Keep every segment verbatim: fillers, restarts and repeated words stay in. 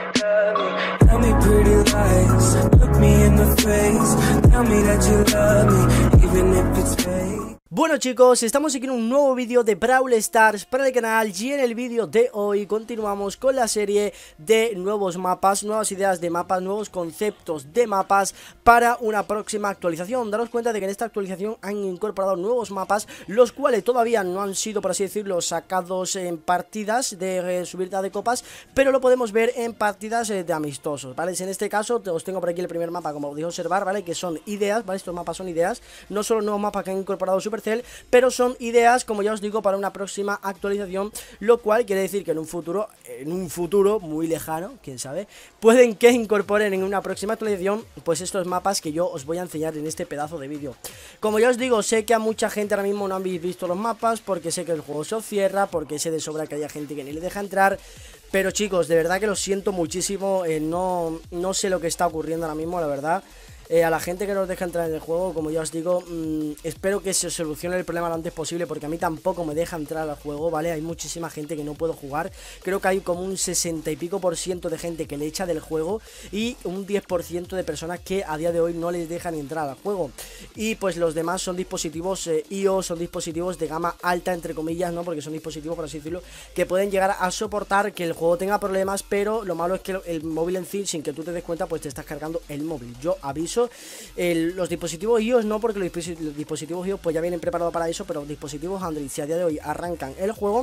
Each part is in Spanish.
Tell me pretty lies, look me in the face, tell me that you love me, even if it's fake. Bueno chicos, estamos aquí en un nuevo vídeo de Brawl Stars para el canal y en el vídeo de hoy continuamos con la serie de nuevos mapas, nuevas ideas de mapas, nuevos conceptos de mapas para una próxima actualización. Daros cuenta de que en esta actualización han incorporado nuevos mapas, los cuales todavía no han sido, por así decirlo, sacados en partidas de eh, subida de copas, pero lo podemos ver en partidas eh, de amistosos, ¿vale? En este caso os tengo por aquí el primer mapa, como podéis observar, ¿vale? Que son ideas, ¿vale? Estos mapas son ideas, no solo nuevos mapas que han incorporado Super pero son ideas, como ya os digo, para una próxima actualización, lo cual quiere decir que en un futuro, en un futuro muy lejano, quién sabe, pueden que incorporen en una próxima actualización pues estos mapas que yo os voy a enseñar en este pedazo de vídeo. Como ya os digo, sé que a mucha gente ahora mismo no habéis visto los mapas, porque sé que el juego se os cierra, porque sé de sobra que haya gente que ni le deja entrar. Pero chicos, de verdad que lo siento muchísimo, eh, no, no sé lo que está ocurriendo ahora mismo, la verdad. Eh, a la gente que nos deja entrar en el juego, como ya os digo, mmm, espero que se solucione el problema lo antes posible, porque a mí tampoco me deja entrar al juego, ¿vale? Hay muchísima gente que no puedo jugar, creo que hay como un sesenta y pico por ciento de gente que le echa del juego y un diez por ciento de personas que a día de hoy no les dejan entrar al juego. Y pues los demás son dispositivos eh, iOS, son dispositivos de gama alta, entre comillas, ¿no? Porque son dispositivos, por así decirlo, que pueden llegar a soportar que el juego tenga problemas, pero lo malo es que el móvil en sí, sin que tú te des cuenta, pues te estás cargando el móvil. Yo aviso. El, los dispositivos iOS no, porque los, los dispositivos iOS pues ya vienen preparados para eso, pero los dispositivos Android, si a día de hoy arrancan el juego,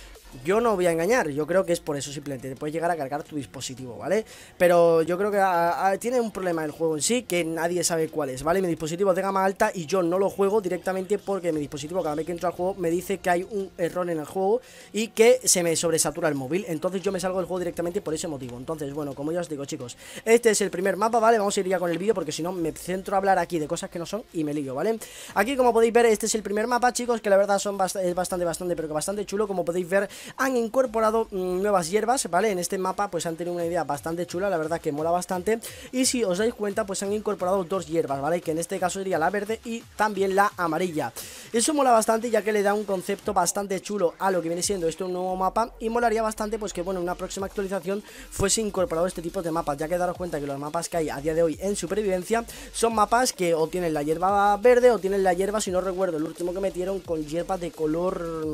yo no voy a engañar, yo creo que es por eso, simplemente te puedes llegar a cargar tu dispositivo, ¿vale? Pero yo creo que a, a, tiene un problema el juego en sí, que nadie sabe cuál es, ¿vale? Mi dispositivo es de gama alta y yo no lo juego directamente porque mi dispositivo cada vez que entro al juego me dice que hay un error en el juego y que se me sobresatura el móvil, entonces yo me salgo del juego directamente por ese motivo. Entonces, bueno, como ya os digo, chicos, este es el primer mapa, ¿vale? Vamos a ir ya con el vídeo porque si no me centro a hablar aquí de cosas que no son y me lío, ¿vale? Aquí, como podéis ver, este es el primer mapa, chicos, que la verdad son bast es bastante, bastante, pero que bastante chulo. Como podéis ver, han incorporado mmm, nuevas hierbas, ¿vale? En este mapa pues han tenido una idea bastante chula, la verdad que mola bastante. Y si os dais cuenta, pues han incorporado dos hierbas, ¿vale? Que en este caso sería la verde y también la amarilla. Eso mola bastante, ya que le da un concepto bastante chulo a lo que viene siendo este nuevo mapa. Y molaría bastante pues que, bueno, en una próxima actualización fuese incorporado este tipo de mapas, ya que daros cuenta que los mapas que hay a día de hoy en supervivencia son mapas que o tienen la hierba verde o tienen la hierba, si no recuerdo, el último que metieron con hierba de color...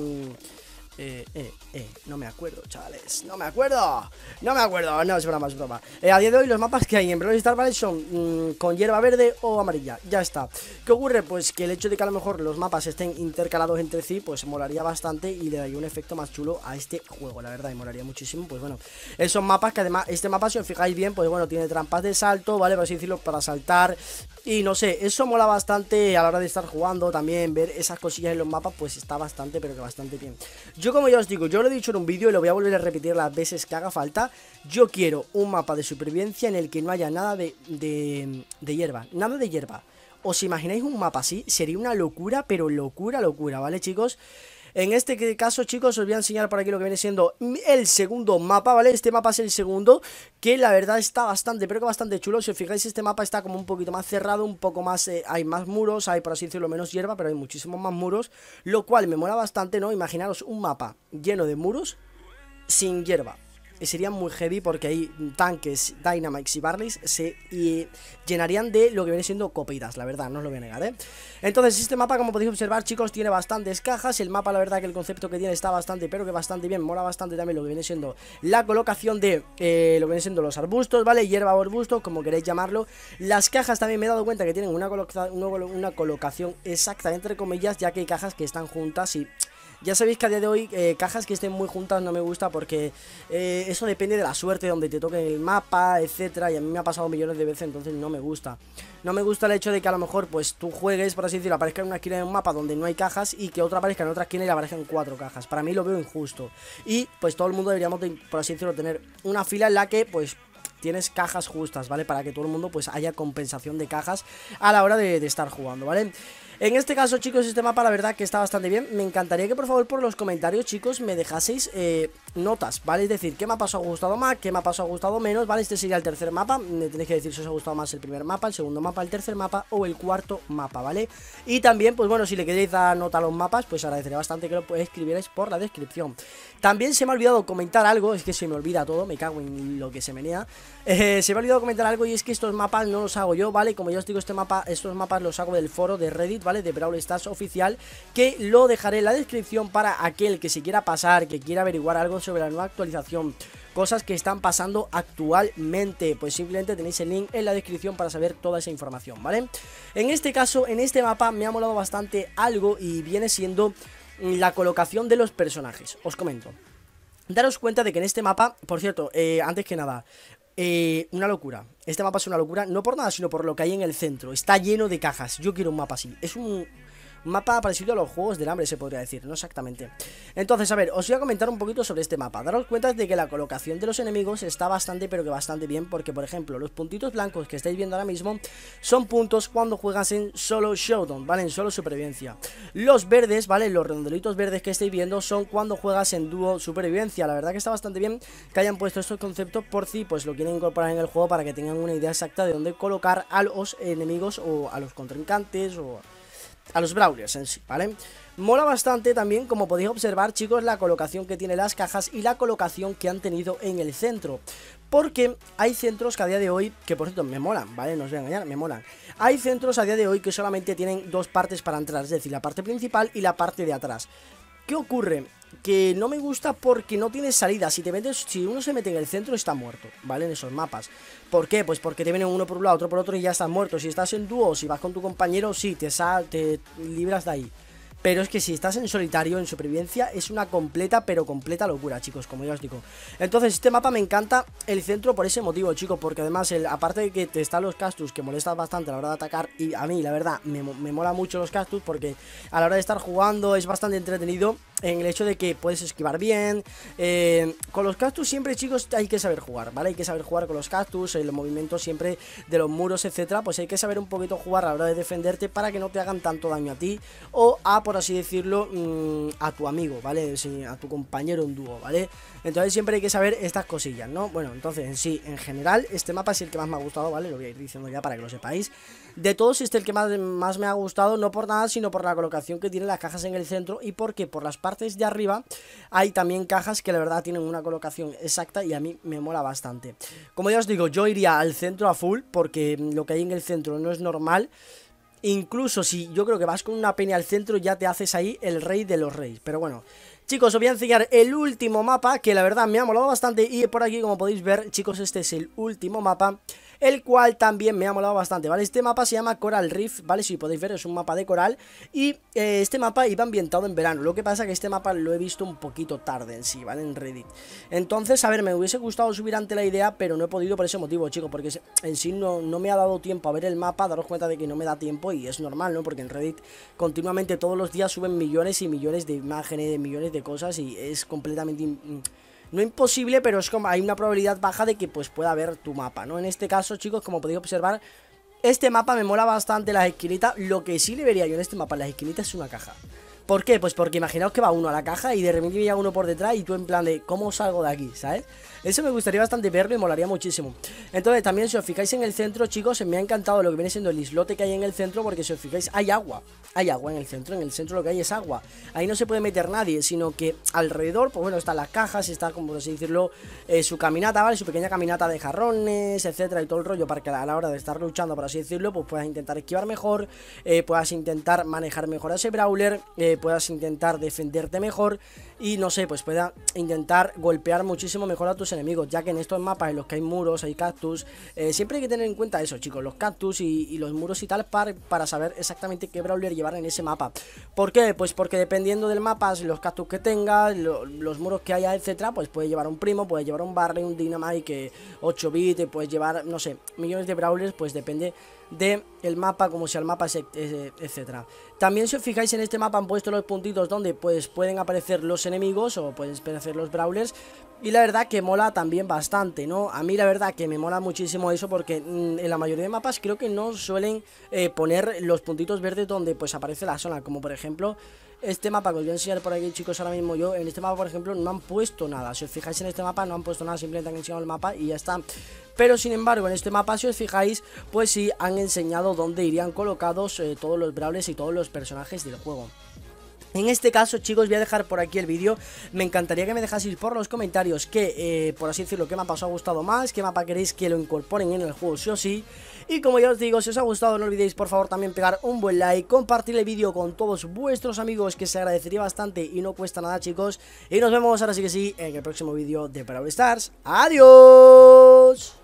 Eh, eh, eh, no me acuerdo, chavales, no me acuerdo, no me acuerdo, no, es broma, es broma. Eh, a día de hoy los mapas que hay en Brawl Stars, ¿vale? Son mmm, con hierba verde o amarilla, ya está. ¿Qué ocurre? Pues que el hecho de que a lo mejor los mapas estén intercalados entre sí, pues molaría bastante y le daría un efecto más chulo a este juego, la verdad, y molaría muchísimo. Pues bueno, esos mapas que además, este mapa, si os fijáis bien, pues bueno, tiene trampas de salto, ¿vale? Por así decirlo, para saltar. Y no sé, eso mola bastante a la hora de estar jugando, también ver esas cosillas en los mapas, pues está bastante, pero que bastante bien. Yo, como ya os digo, yo lo he dicho en un vídeo y lo voy a volver a repetir las veces que haga falta. Yo quiero un mapa de supervivencia en el que no haya nada de, de, de hierba, nada de hierba. ¿Os imagináis un mapa así? Sería una locura, pero locura, locura, ¿vale, chicos? En este caso, chicos, os voy a enseñar por aquí lo que viene siendo el segundo mapa, ¿vale? Este mapa es el segundo, que la verdad está bastante, pero que bastante chulo. Si os fijáis, este mapa está como un poquito más cerrado, un poco más, eh, hay más muros, hay, por así decirlo, menos hierba, pero hay muchísimos más muros, lo cual me mola bastante, ¿no? Imaginaros un mapa lleno de muros sin hierba. Y sería muy heavy porque ahí tanques, dynamics y barleys se y llenarían de lo que viene siendo copitas, la verdad, no os lo voy a negar, ¿eh? Entonces este mapa, como podéis observar, chicos, tiene bastantes cajas. El mapa, la verdad que el concepto que tiene está bastante, pero que bastante bien. Mola bastante también lo que viene siendo la colocación de eh, lo que viene siendo los arbustos, ¿vale? Hierba o arbustos, como queréis llamarlo. Las cajas también me he dado cuenta que tienen una, coloca una colocación exacta, entre comillas, ya que hay cajas que están juntas y... Ya sabéis que a día de hoy eh, cajas que estén muy juntas no me gusta porque eh, eso depende de la suerte, donde te toque el mapa, etcétera. Y a mí me ha pasado millones de veces, entonces no me gusta. No me gusta el hecho de que a lo mejor pues tú juegues, por así decirlo, aparezca en una esquina de un mapa donde no hay cajas y que otra aparezca en otra esquina y le aparezcan cuatro cajas. Para mí lo veo injusto. Y pues todo el mundo deberíamos, de, por así decirlo, tener una fila en la que pues... tienes cajas justas, ¿vale? Para que todo el mundo pues haya compensación de cajas a la hora de, de estar jugando, ¿vale? En este caso, chicos, este mapa la verdad que está bastante bien. Me encantaría que por favor por los comentarios, chicos, me dejaseis eh, notas, ¿vale? Es decir, qué mapa os ha gustado más, qué mapa os ha gustado menos, ¿vale? Este sería el tercer mapa, me tenéis que decir si os ha gustado más el primer mapa, el segundo mapa, el tercer mapa o el cuarto mapa, ¿vale? Y también, pues bueno, si le queréis dar nota a los mapas, pues agradecería bastante que lo escribierais por la descripción. También se me ha olvidado comentar algo, es que se me olvida todo, me cago en lo que se menea. Eh, se me ha olvidado comentar algo y es que estos mapas no los hago yo, ¿vale? Como ya os digo, este mapa, estos mapas los hago del foro de Reddit, ¿vale? De Brawl Stars oficial, que lo dejaré en la descripción para aquel que se quiera pasar, que quiera averiguar algo sobre la nueva actualización, cosas que están pasando actualmente, pues simplemente tenéis el link en la descripción para saber toda esa información, ¿vale? En este caso, en este mapa me ha molado bastante algo y viene siendo la colocación de los personajes. Os comento. Daros cuenta de que en este mapa, por cierto, eh, antes que nada, eh, una locura. Este mapa es una locura, no por nada, sino por lo que hay en el centro. Está lleno de cajas. Yo quiero un mapa así. Es un mapa parecido a los juegos del hambre, se podría decir, no exactamente. Entonces, a ver, os voy a comentar un poquito sobre este mapa. Daros cuenta de que la colocación de los enemigos está bastante, pero que bastante bien, porque, por ejemplo, los puntitos blancos que estáis viendo ahora mismo son puntos cuando juegas en solo showdown, ¿vale? En solo supervivencia. Los verdes, ¿vale? Los redondelitos verdes que estáis viendo son cuando juegas en dúo supervivencia. La verdad que está bastante bien que hayan puesto estos conceptos por si, pues, lo quieren incorporar en el juego para que tengan una idea exacta de dónde colocar a los enemigos o a los contrincantes o a los brawlers en sí, ¿vale? Mola bastante también, como podéis observar, chicos, la colocación que tiene las cajas y la colocación que han tenido en el centro. Porque hay centros que a día de hoy, que por cierto me molan, ¿vale? No os voy a engañar, me molan. Hay centros a día de hoy que solamente tienen dos partes para entrar, es decir, la parte principal y la parte de atrás. ¿Qué ocurre? Que no me gusta porque no tiene salida. Si te metes, si uno se mete en el centro está muerto, ¿vale? En esos mapas. ¿Por qué? Pues porque te vienen uno por un lado, otro por otro y ya estás muerto. Si estás en dúo, si vas con tu compañero, sí, te, sal, te libras de ahí. Pero es que si estás en solitario, en supervivencia, es una completa, pero completa locura, chicos, como ya os digo. Entonces, este mapa me encanta el centro por ese motivo, chicos, porque además, el, aparte de que te están los cactus, que molestan bastante a la hora de atacar, y a mí, la verdad, me, me mola mucho los cactus, porque a la hora de estar jugando es bastante entretenido en el hecho de que puedes esquivar bien. eh, Con los cactus siempre, chicos, hay que saber jugar, ¿vale? Hay que saber jugar con los cactus, el movimiento siempre de los muros, etcétera. Pues hay que saber un poquito jugar a la hora de defenderte para que no te hagan tanto daño a ti o a, por así decirlo, mmm, a tu amigo, ¿vale? Sí, a tu compañero en dúo, ¿vale? Entonces siempre hay que saber estas cosillas, ¿no? Bueno, entonces en sí, en general, este mapa es el que más me ha gustado, ¿vale? Lo voy a ir diciendo ya para que lo sepáis. De todos, este es el que más, más me ha gustado, no por nada, sino por la colocación que tienen las cajas en el centro y porque por las partes de arriba hay también cajas que la verdad tienen una colocación exacta y a mí me mola bastante. Como ya os digo, yo iría al centro a full porque lo que hay en el centro no es normal. Incluso si yo creo que vas con una peña al centro ya te haces ahí el rey de los reyes. Pero bueno, chicos, os voy a enseñar el último mapa que la verdad me ha molado bastante. Y por aquí, como podéis ver, chicos, este es el último mapa, el cual también me ha molado bastante, ¿vale? Este mapa se llama Coral Reef, ¿vale? Si podéis ver, es un mapa de coral. Y eh, este mapa iba ambientado en verano. Lo que pasa que este mapa lo he visto un poquito tarde en sí, ¿vale? En Reddit. Entonces, a ver, me hubiese gustado subir ante la idea, pero no he podido por ese motivo, chicos, porque en sí no, no me ha dado tiempo a ver el mapa. Daros cuenta de que no me da tiempo y es normal, ¿no? Porque en Reddit continuamente todos los días suben millones y millones de imágenes, de millones de cosas y es completamente... no imposible, pero es como hay una probabilidad baja de que pues pueda ver tu mapa, ¿no? En este caso, chicos, como podéis observar, este mapa me mola bastante las esquinitas. Lo que sí le vería yo en este mapa, las esquinitas, es una caja. ¿Por qué? Pues porque imaginaos que va uno a la caja y de repente llega uno por detrás y tú en plan de ¿cómo salgo de aquí? ¿Sabes? Eso me gustaría bastante verlo y molaría muchísimo. Entonces también si os fijáis en el centro, chicos, me ha encantado lo que viene siendo el islote que hay en el centro, porque si os fijáis hay agua. Hay agua en el centro, en el centro lo que hay es agua. Ahí no se puede meter nadie, sino que alrededor, pues bueno, están las cajas, está, como por así decirlo, eh, su caminata, ¿vale? Su pequeña caminata de jarrones, etcétera, y todo el rollo, para que a la hora de estar luchando, por así decirlo, pues puedas intentar esquivar mejor, eh, puedas intentar manejar mejor a ese brawler, eh, puedas intentar defenderte mejor y no sé, pues pueda intentar golpear muchísimo mejor a tus enemigos, ya que en estos mapas en los que hay muros, hay cactus, eh, siempre hay que tener en cuenta eso, chicos, los cactus y, y los muros y tal, para, para saber exactamente qué brawler llevar en ese mapa. ¿Por qué? Pues porque dependiendo del mapa, los cactus que tengas, lo, los muros que haya, etcétera, pues puede llevar un primo, puede llevar un Barley, un Dynamite, que ocho bits, puedes llevar, no sé, millones de brawlers, pues depende de el mapa, como sea el mapa, etcétera. También si os fijáis en este mapa han puesto los puntitos donde pues pueden aparecer los enemigos o pueden aparecer los brawlers, Y la verdad que mola también bastante, ¿no? A mí la verdad que me mola muchísimo eso porque mmm, en la mayoría de mapas creo que no suelen eh, poner los puntitos verdes donde pues aparece la zona. Como por ejemplo este mapa que os voy a enseñar por aquí, chicos, ahora mismo yo. En este mapa, por ejemplo, no han puesto nada. Si os fijáis en este mapa no han puesto nada, simplemente han enseñado el mapa y ya está. Pero sin embargo en este mapa, si os fijáis, pues sí han enseñado dónde irían colocados eh, todos los brawlers y todos los personajes del juego. En este caso, chicos, voy a dejar por aquí el vídeo. Me encantaría que me dejaseis por los comentarios que, eh, por así decirlo, qué mapa os ha gustado más, qué mapa queréis que lo incorporen en el juego sí o sí. Y como ya os digo, si os ha gustado no olvidéis por favor también pegar un buen like, compartir el vídeo con todos vuestros amigos, que se agradecería bastante y no cuesta nada, chicos. Y nos vemos ahora sí que sí en el próximo vídeo de Brawl Stars. ¡Adiós!